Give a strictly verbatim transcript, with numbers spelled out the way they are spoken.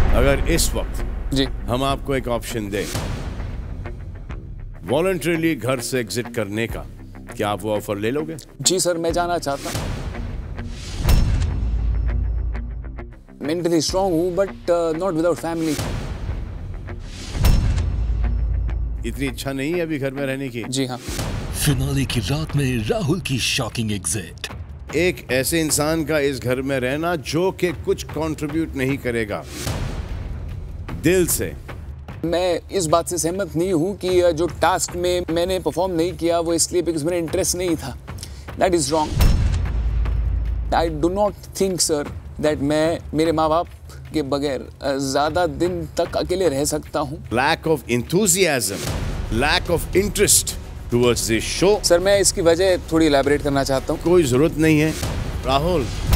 अगर इस वक्त जी हम आपको एक ऑप्शन दें वॉलंटरीली घर से एग्जिट करने का, क्या आप वो ऑफर ले लोगे? जी सर, मैं जाना चाहता हूँ। मेंटली स्ट्रांग हूँ बट नॉट विदाउट फैमिली। इतनी इच्छा नहीं है अभी घर में रहने की? जी हाँ। फिनाले की रात में राहुल की शॉकिंग एग्जिट। एक ऐसे इंसान का इस घर में रहना जो कि कुछ कंट्रीब्यूट नहीं करेगा दिल से। मैं इस बात से सहमत नहीं हूँ कि जो टास्क में मैंने परफॉर्म नहीं किया वो इसलिए बिकॉज मेरा इंटरेस्ट नहीं था। That is wrong. I do not think sir that मैं मेरे माँ बाप के बगैर ज्यादा दिन तक अकेले रह सकता हूँ। Lack of enthusiasm, lack of interest towards this show. Sir मैं इसकी वजह थोड़ी इलैबोरेट करना चाहता हूँ। कोई जरूरत नहीं है राहुल।